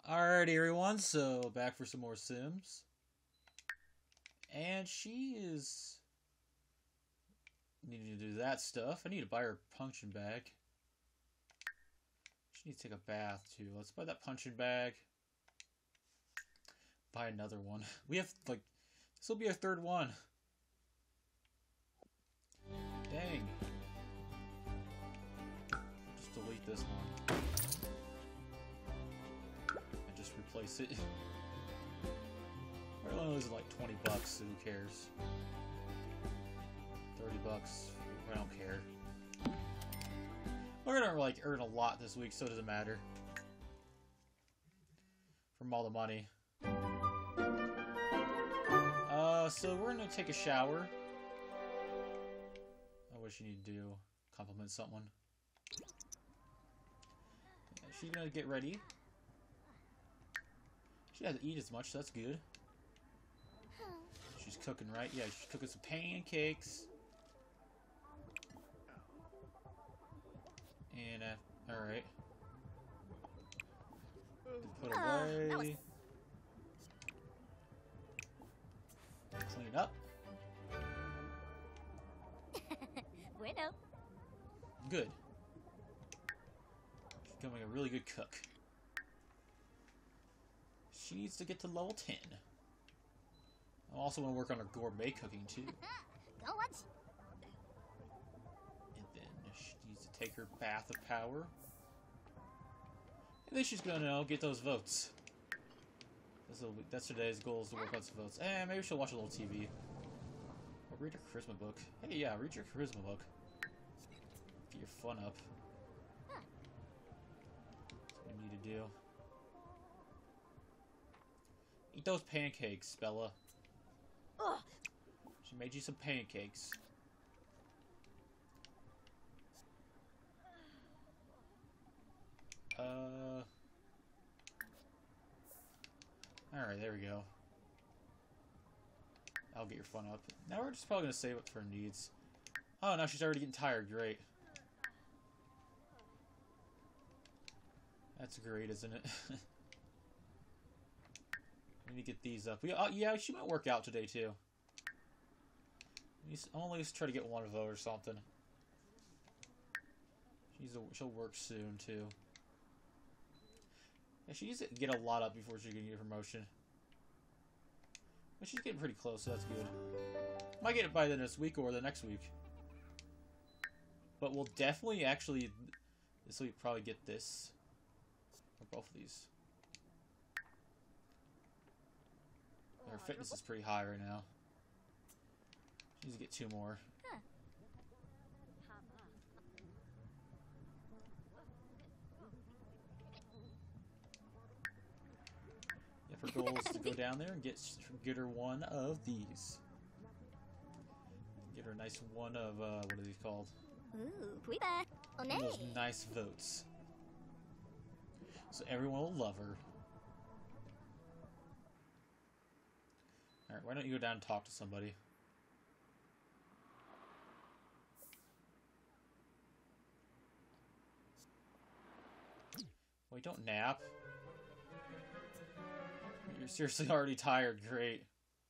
Alrighty, everyone, so back for some more Sims. And she is needing to do that stuff. I need to buy her a punching bag. She needs to take a bath, too. Let's buy that punching bag. Buy another one. We have, like, this will be our third one. Dang. Just delete this one. And just replace it. We're only losing like 20 bucks, so who cares? 30 bucks, I don't care. We're gonna like earn a lot this week, so it doesn't matter. From all the money. So we're gonna take a shower. What you need to do? Compliment someone. Yeah, she's gonna get ready. She doesn't eat as much, so that's good. She's cooking, right? Yeah, she's cooking some pancakes. And, alright. Put away. Clean up. Bueno. Good. She's becoming a really good cook. She needs to get to level 10. I also want to work on her gourmet cooking too. Go watch. And then she needs to take her bath of power. And then she's gonna get those votes. That's today's goal, is to work on some votes. And maybe she'll watch a little TV. Or read her charisma book. Hey, yeah, read your charisma book. Get your fun up. That's what we need to do. Eat those pancakes, Bella. Ugh. She made you some pancakes. Alright, there we go. I'll get your fun up. Now we're just probably gonna save it for her needs. Oh, now she's already getting tired. Great. That's great, isn't it? We need to get these up. Yeah, she might work out today, too. Only let's try to get one vote or something. She'll work soon, too. Yeah, she needs to get a lot up before she can get a promotion. But she's getting pretty close, so that's good. Might get it by the next week or the next week. But we'll definitely actually... This week probably get this. Or both of these. Her fitness is pretty high right now. She needs to get 2 more. Her goal is to go down there and get her one of these. Get her a nice one of, what are these called? Ooh, puiba. One of those nice votes. So everyone will love her. Alright, why don't you go down and talk to somebody? Wait, don't nap. You're seriously already tired. Great.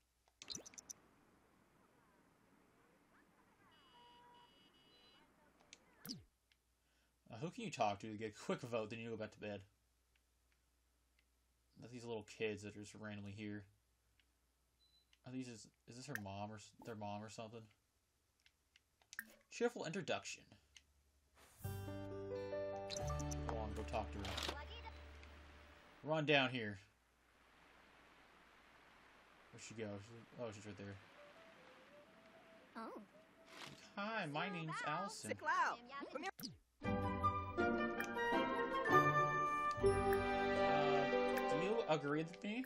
Who can you talk to get a quick vote, then you go back to bed? These little kids that are just randomly here. Are these is this her mom or their mom or something? Cheerful introduction. Go on, go talk to her. Run down here. Where'd she go? Oh, she's right there. Oh. Hi, my name's Allison. Do you agree with me?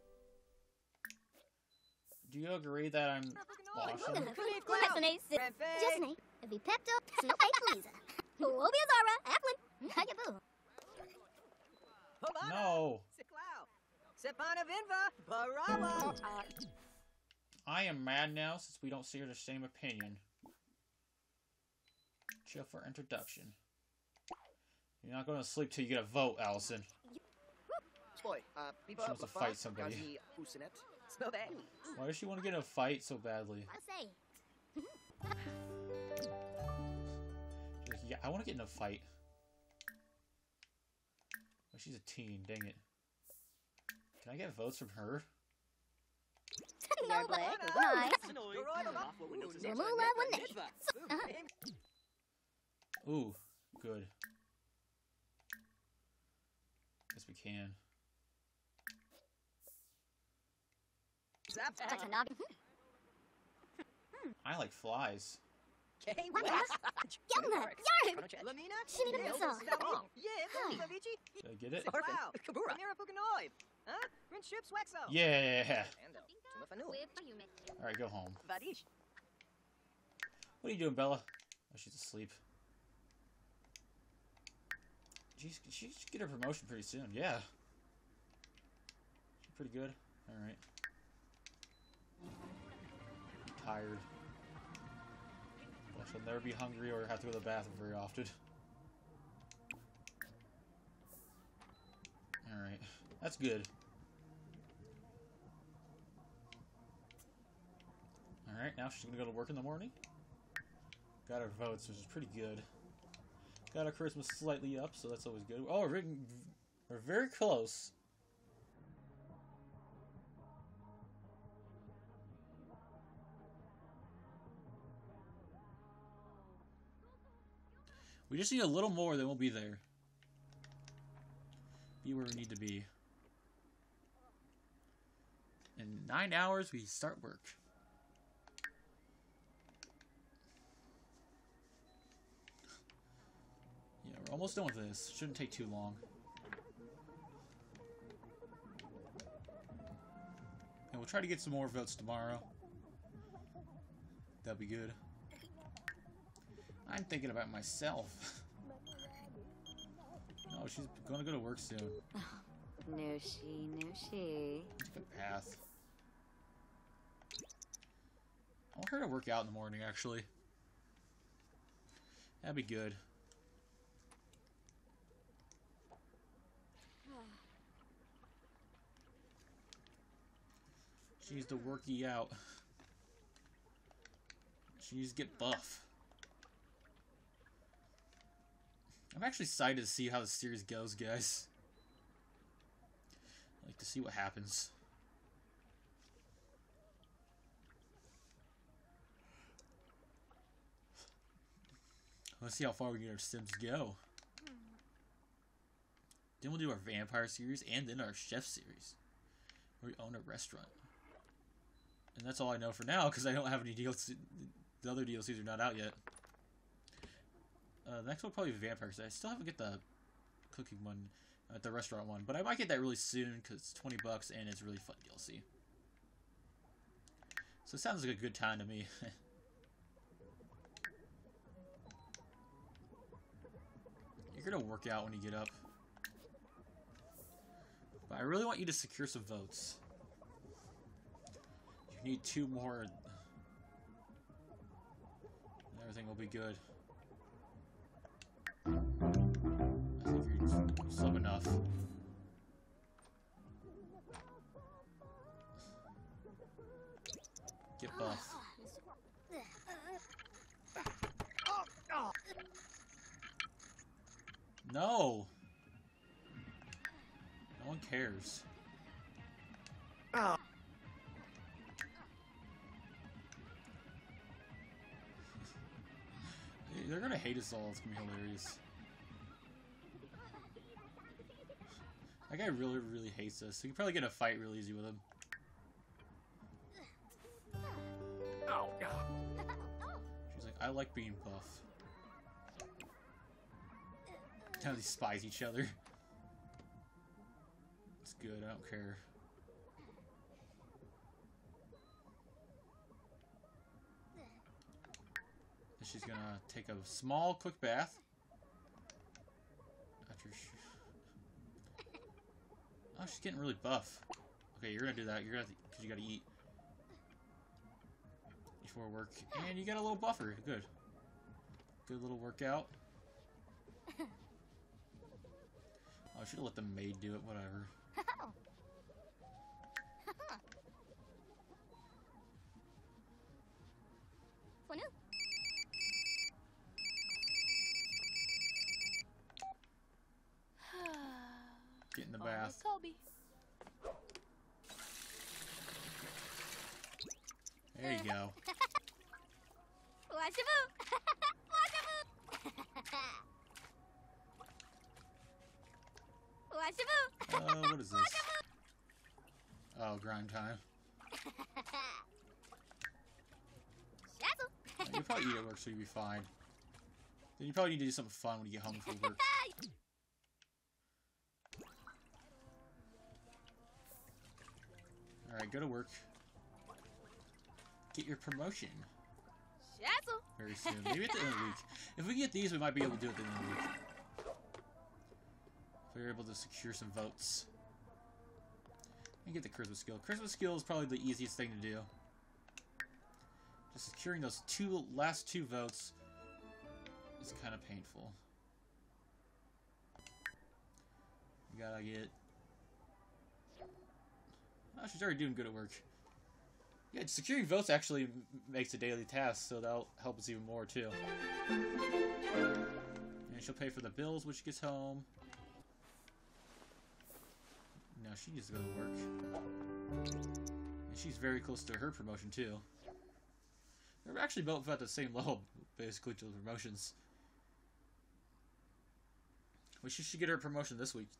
Do you agree that I'm awesome? Jasne, Vipepto, Snowflake, Obiazara, Applin, Nagaboo. No. Sepanavinva, Barama. I am mad now since we don't share the same opinion. Chill for introduction. You're not going to sleep till you get a vote, Allison. She wants to fight somebody. Why does she want to get in a fight so badly? I'll say. She's like, yeah, I want to get in a fight. Oh, she's a teen, dang it. Can I get votes from her? No, but nice. Zamula Wune. Ooh, good. Guess we can. I like flies. Did I get it? Yeah! Alright, go home. What are you doing, Bella? Oh, she's asleep. She should get her promotion pretty soon. Yeah. She's pretty good. Alright. Tired. I shall never be hungry or have to go to the bathroom very often. Alright. That's good. Alright, now she's gonna go to work in the morning. Got her votes, which is pretty good. Got our Christmas slightly up, so that's always good. Oh, we're very close. We just need a little more, then we'll be there. Be where we need to be. In 9 hours, we start work. Yeah, we're almost done with this. Shouldn't take too long. And we'll try to get some more votes tomorrow. That'll be good. I'm thinking about myself. No, she's gonna go to work soon. No she. Good path. I want her to work out in the morning, actually. That'd be good. She needs to work you out. She needs to get buff. I'm actually excited to see how the series goes, guys. I like to see what happens. Let's see how far we can get our Sims go. Then we'll do our vampire series and then our chef series, where we own a restaurant. And that's all I know for now, because I don't have any DLC. The other DLCs are not out yet. The next one will probably be vampire, because I still haven't get the cooking one, the restaurant one. But I might get that really soon, because it's 20 bucks and it's a really fun DLC. So it sounds like a good time to me. You're gonna work out when you get up. But I really want you to secure some votes. You need 2 more. And everything will be good. I think you're sub enough. Get buff. No! No one cares. They're gonna hate us all. It's gonna be hilarious. That guy really, really hates us. So you can probably get in a fight real easy with him. She's like, I like being buff. How they despise each other. It's good, I don't care. And she's gonna take a small quick bath. After oh, she's getting really buff. Okay, you're gonna do that. You're gonna because you gotta eat before work, and you got a little buffer. Good. Good little workout. Oh, I should have let the maid do it, whatever. Get in the bath. Kobe. There you go. Washaboo. Washaboo. Washaboo. What is this? Oh, grind time. You probably eat at work, so you'll be fine. Then you probably need to do something fun when you get home from work. Alright, go to work. Get your promotion. Very soon. Maybe at the end of the week. If we get these, we might be able to do it at the end of the week. If we're able to secure some votes. And get the charisma skill. Charisma skill is probably the easiest thing to do. Just securing those last two votes is kind of painful. You gotta get... Oh, she's already doing good at work. Yeah, securing votes actually makes a daily task, so that'll help us even more, too. And she'll pay for the bills when she gets home. No, she needs to go to work. And she's very close to her promotion, too. They're actually both at the same level, basically, to the promotions. Well, she should get her promotion this week.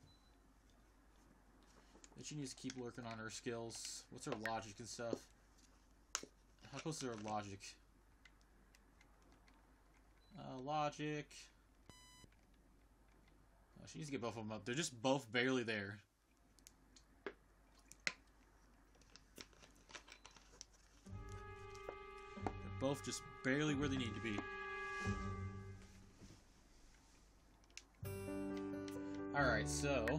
And she needs to keep working on her skills. What's her logic and stuff? How close is her logic? Logic. Oh, she needs to get both of them up. They're just both barely there. They're both just barely where they need to be. Alright, so...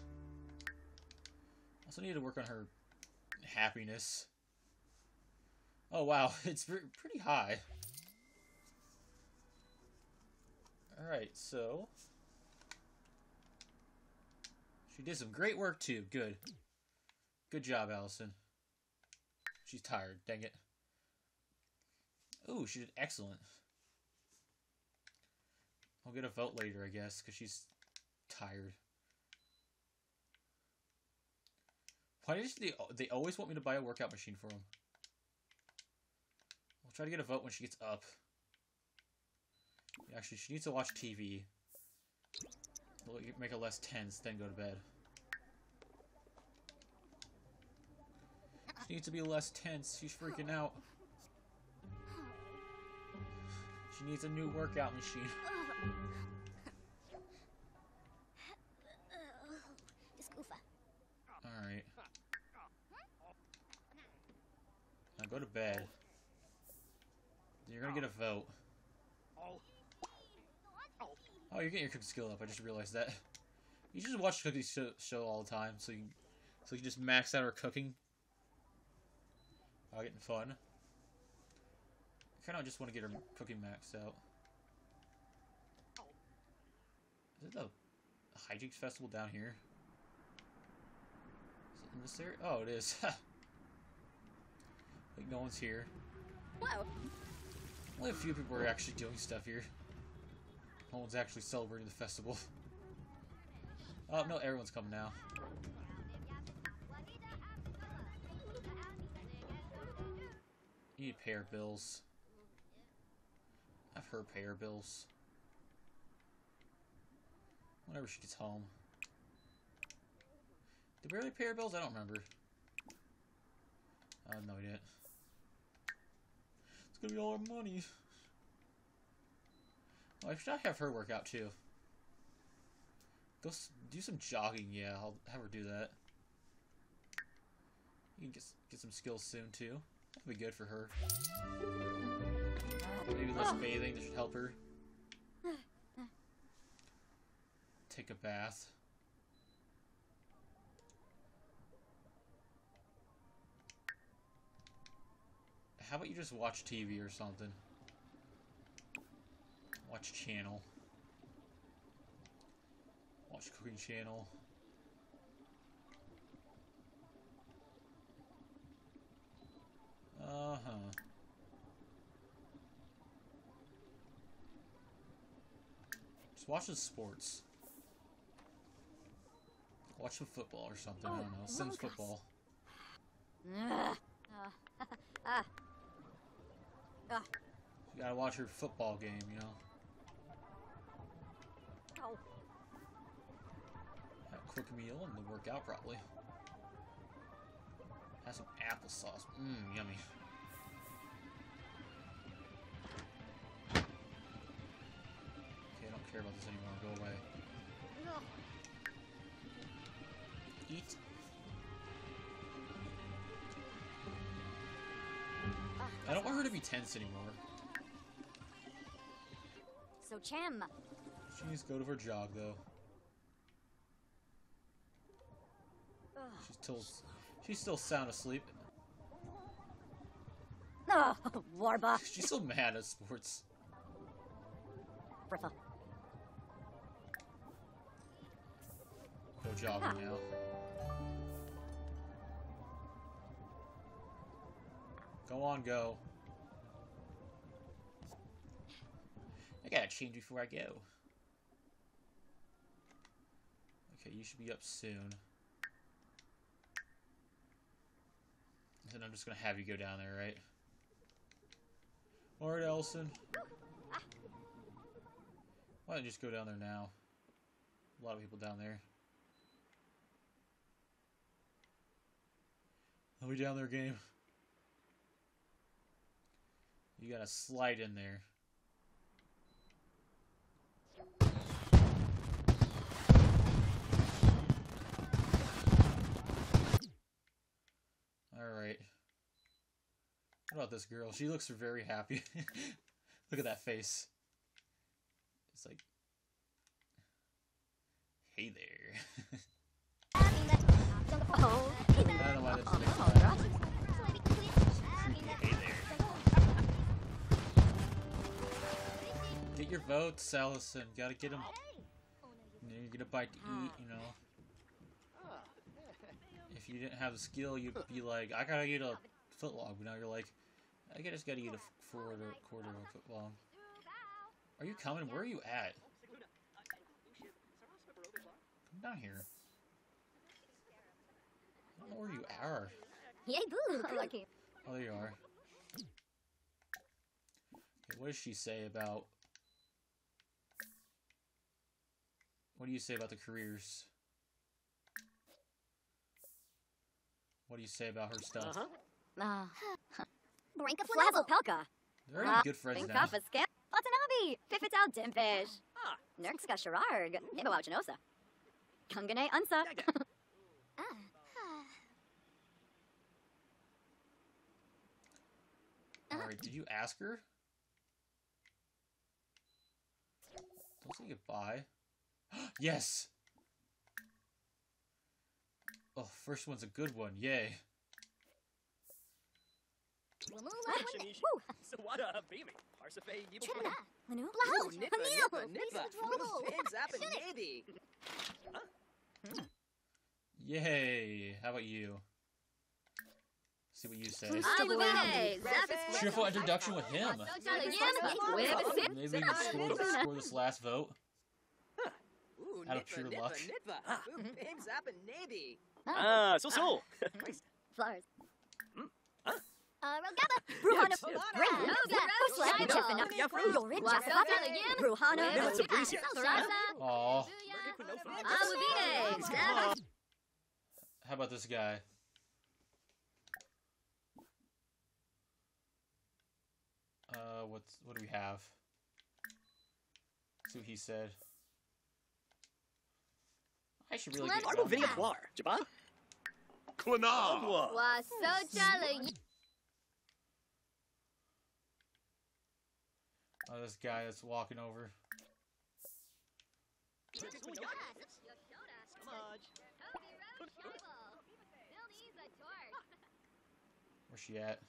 also need to work on her happiness. Oh wow, it's pretty high. Alright, so... she did some great work too, good. Good job, Allison. She's tired, dang it. Ooh, she did excellent. I'll get a vote later, I guess, because she's tired. Why did they always want me to buy a workout machine for them? I'll try to get a vote when she gets up. Actually, she needs to watch TV. Make her less tense, then go to bed. She needs to be less tense. She's freaking out. She needs a new workout machine. Alright. Now go to bed. Then you're gonna get a vote. Oh, you're getting your cooking skill up. I just realized that. You should just watch cooking show all the time, so you just max out her cooking. While getting fun. I kind of just want to get her cooking maxed out. Is it the Hijinks Festival down here? Is it in this area? Oh, it is. Like no one's here. Whoa. Only a few people are actually doing stuff here. No one's actually celebrating the festival. Oh, no, everyone's coming now. You need to pay her bills. Have her pay her bills. Whenever she gets home. Did we really pay her bills? I don't remember. Oh, no, we didn't. It's gonna be all our money. Well, I should have her work out too. Go do some jogging, yeah, I'll have her do that. You can get some skills soon too. That'll be good for her. Maybe less bathing, that should help her. Take a bath. How about you just watch TV or something? Watch channel. Watch cooking channel. Uh-huh. Just watch the sports. Watch some football or something. I don't know. Sims football. You gotta watch your football game, you know. Have a quick meal and then work out probably. Have some applesauce. Mmm, yummy. Okay, I don't care about this anymore. Go away. Eat. I don't want her to be tense anymore. So Cham. She needs to go to her jog though. She's still sound asleep. Oh, Warba. She's so mad at sports. Friffa. Go jogging now. Go on, go. I gotta change before I go. Okay, you should be up soon. And then I'm just gonna have you go down there, right? Alright, Ellison. Why don't you just go down there now? A lot of people down there. Are we down there, game? You gotta slide in there. Alright. What about this girl? She looks very happy. Look at that face. It's like... Hey there. I don't know why that just makes me laugh. Creepy. Hey there. Get your votes, Allison. Gotta get them. You get a bite to eat, you know. If you didn't have the skill, you'd be like, I gotta eat a footlong. But now you're like, I just gotta eat a quarter of a foot long. Are you coming? Where are you at? Come down here. I don't know where you are. Yay, boo! Lucky. Oh, there you are. Okay, what does she say about... What do you say about the careers? What do you say about her stuff? Brinka Flazzle Pelka. They're already good friends now. Brinka Fiske. Watanabe. Pifital Dimfish. Nerkska Sherarg. Nibawachinosa. Kungane Unsa. Alright, did you ask her? Don't say goodbye. Yes! Oh, first one's a good one. Yay. Yay! How about you? See what you say. Cheerful introduction with him. Maybe we can score this last vote. Out of pure luck. So. Flowers. Rogaba. Bruhana. Aww. How about this guy? What do we have? See what he said. I should really get Arbo Vinny Quar, Jabba? Klana! Oh, this guy that's walking over. Where's she at?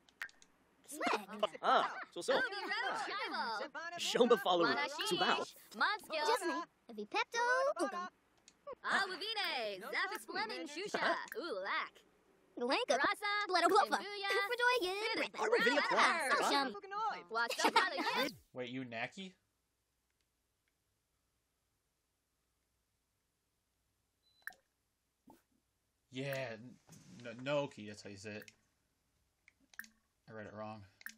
So. Shomba follower, Subao. Disney. Vipepto. Uga. Awavine. Zaphix Fleming Shusha. Ulak. Galanka. Rasa. Leto Blufa. Kufadoy. Arbo Vinny Quar. Wait, you Naki? Yeah, Noki, that's how you say it. I read it wrong.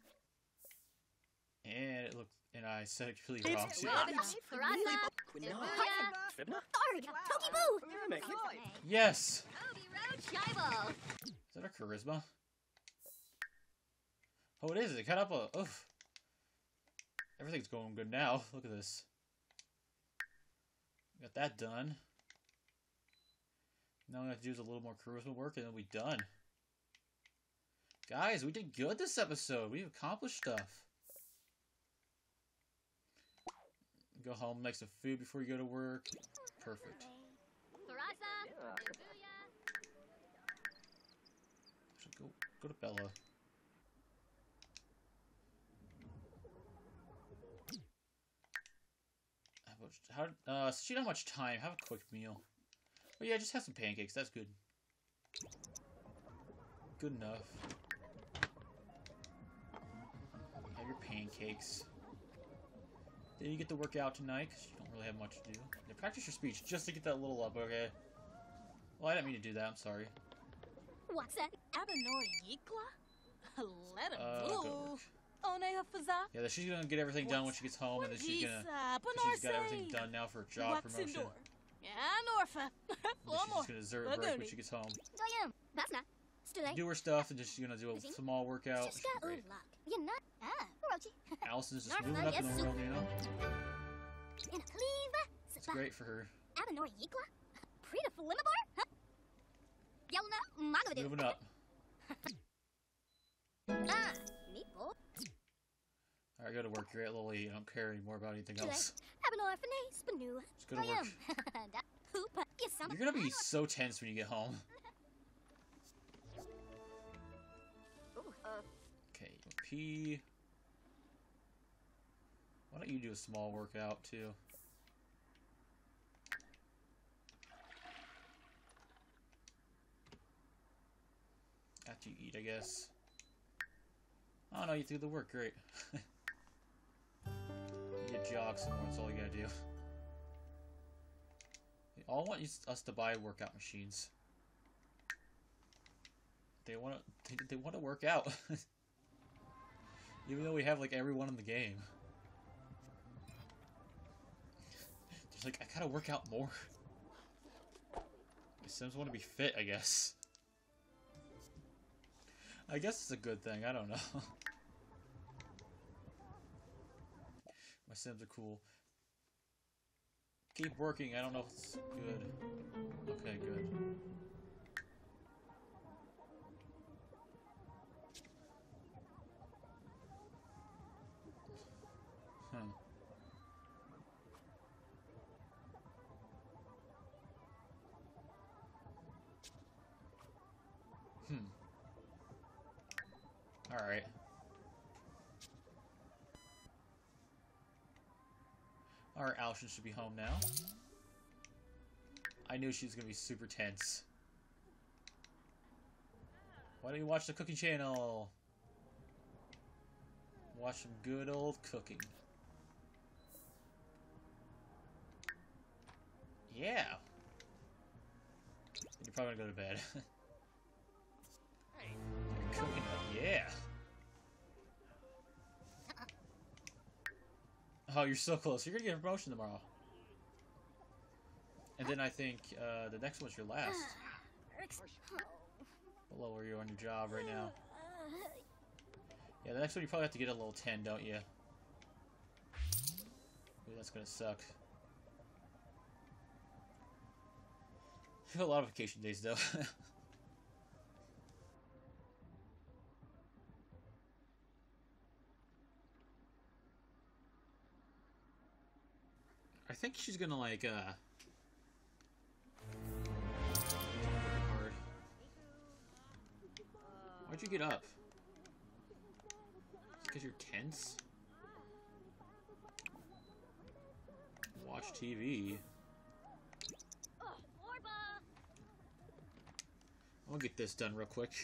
And it looked, and I said it really wrong too. Yes! Is that a charisma? Oh, it is. It cut up a... Oof. Everything's going good now. Look at this. Got that done. Now we have to do is a little more charisma work and then we'll be done. Guys, we did good this episode. We've accomplished stuff. Go home, make some food before you go to work. Perfect. Go to Bella. She don't have much time. Have a quick meal. Oh yeah, just have some pancakes. That's good. Good enough. Have your pancakes. Then you get to work out tonight, because you don't really have much to do. Yeah, practice your speech just to get that little up, okay? Well, I didn't mean to do that. I'm sorry. What's that? Let him go. Yeah, she's gonna get everything done when she gets home, and then she's got everything done now for a job promotion. She's gonna deserve a break when she gets home. Do her stuff, and then she's gonna do a small workout. Great. Allison's just moving up in the world, you know? It's great for her. Moving up. Alright, go to work. You're at Lily. I don't care anymore about anything else. Just go to work. You're gonna be so tense when you get home. Okay, pee. Why don't you do a small workout too? After you eat, I guess. Oh no, you do the work, great. You get jog some more, that's all you gotta do. They all want us to buy workout machines. They want to work out. Even though we have like everyone in the game. Just like, I gotta work out more. My Sims want to be fit, I guess. I guess it's a good thing, I don't know. My Sims are cool. Keep working, I don't know if it's good. Okay, good. Alright. Alright, Allison should be home now. I knew she was gonna be super tense. Why don't you watch the cooking channel? Watch some good old cooking. Yeah! You're probably gonna go to bed. Cooking up, yeah! Oh, you're so close. You're gonna get a promotion tomorrow. And then I think the next one's your last. Below where you're on your job right now. Yeah, the next one you probably have to get a level 10, don't you? Ooh, that's gonna suck. You have a lot of vacation days, though. I think she's gonna, like, hard. Why'd you get up? Because you're tense? Watch TV. I'll get this done real quick.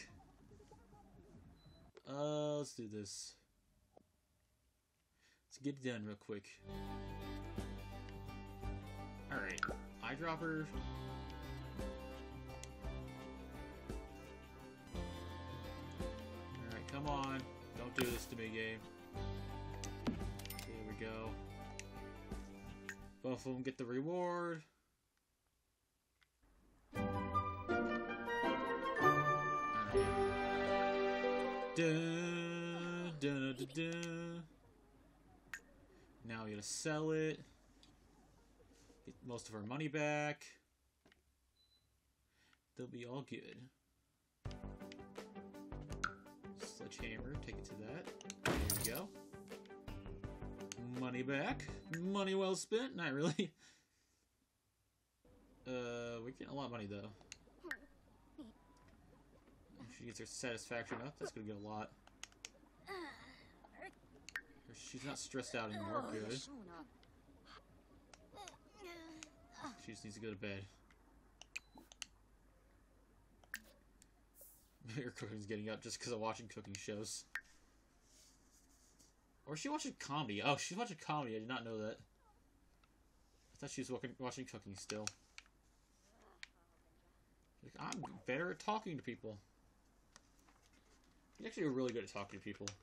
Let's do this. Let's get it done real quick. Alright, eyedropper. Come on. Don't do this to me, game. There we go. Both of them get the reward. Dun, dun, dun, dun. Now we gotta sell it. Get most of our money back. They'll be all good. Sledgehammer, take it to that. There we go. Money back. Money well spent. Not really. We're getting a lot of money though. If she gets her satisfaction up, that's gonna get a lot. She's not stressed out anymore. Good. She just needs to go to bed. Her cooking's getting up just because of watching cooking shows. Or is she watching comedy? Oh, she's watching comedy. I did not know that. I thought she was watching cooking still. Like, I'm better at talking to people. You're actually really good at talking to people.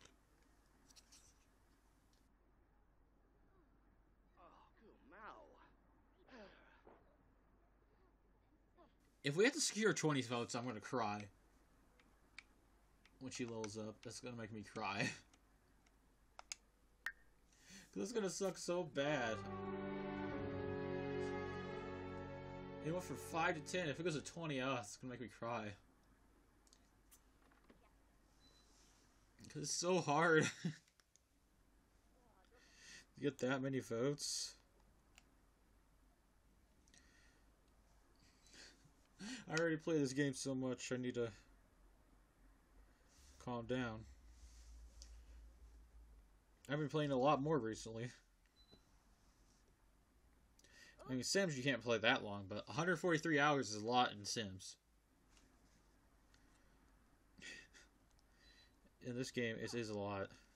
If we have to secure 20 votes, I'm gonna cry. When she levels up, that's gonna make me cry. Cause it's gonna suck so bad. It went from 5 to 10. If it goes to 20, it's gonna make me cry. Cause it's so hard to get that many votes. I already play this game so much, I need to calm down. I've been playing a lot more recently. I mean, Sims you can't play that long, but 143 hours is a lot in Sims. In this game, it is a lot.